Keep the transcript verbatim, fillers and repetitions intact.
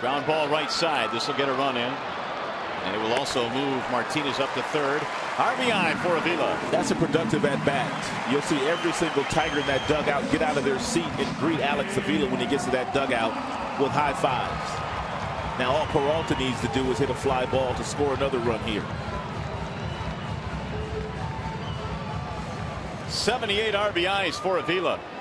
Ground ball right side. This will get a run in. And it will also move Martinez up to third. R B I for Avila. That's a productive at bat. You'll see every single Tiger in that dugout get out of their seat and greet Alex Avila when he gets to that dugout with high fives. Now all Peralta needs to do is hit a fly ball to score another run here. seventy-eight R B Is for Avila.